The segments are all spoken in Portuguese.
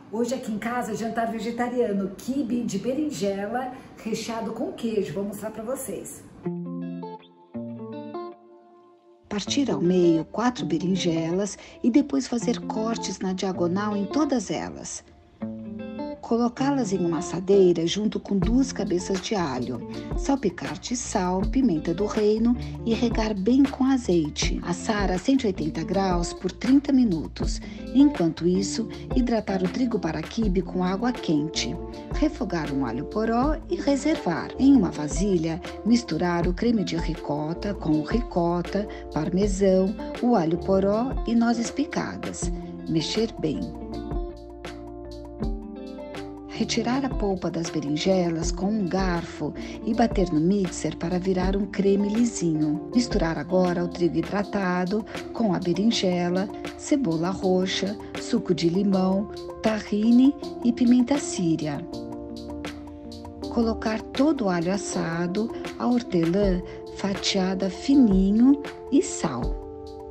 Hoje aqui em casa, jantar vegetariano, quibe de berinjela recheado com queijo. Vou mostrar para vocês. Partir ao meio 4 berinjelas e depois fazer cortes na diagonal em todas elas. Colocá-las em uma assadeira junto com 2 cabeças de alho, salpicar de sal, pimenta do reino e regar bem com azeite. Assar a 180 graus por 30 minutos. Enquanto isso, hidratar o trigo para quibe com água quente. Refogar um alho poró e reservar. Em uma vasilha, misturar o creme de ricota com o ricota, parmesão, o alho poró e nozes picadas. Mexer bem. Retirar a polpa das berinjelas com um garfo e bater no mixer para virar um creme lisinho. Misturar agora o trigo hidratado com a berinjela, cebola roxa, suco de limão, tahine e pimenta síria. Colocar todo o alho assado, a hortelã fatiada fininho e sal.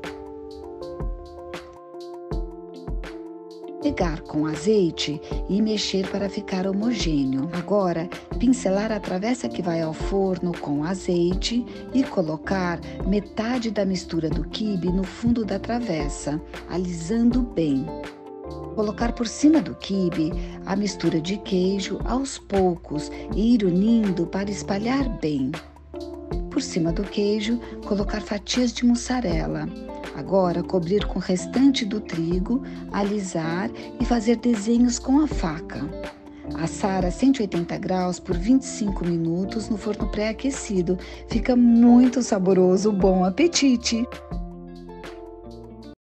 Regar com azeite e mexer para ficar homogêneo. Agora, pincelar a travessa que vai ao forno com azeite e colocar metade da mistura do quibe no fundo da travessa, alisando bem. Colocar por cima do quibe a mistura de queijo aos poucos e ir unindo para espalhar bem. Por cima do queijo, colocar fatias de mussarela. Agora, cobrir com o restante do trigo, alisar e fazer desenhos com a faca. Assar a 180 graus por 25 minutos no forno pré-aquecido. Fica muito saboroso. Bom apetite!